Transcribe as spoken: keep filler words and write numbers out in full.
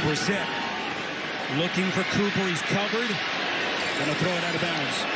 Brissett looking for Cooper. He's covered. Gonna throw it out of bounds.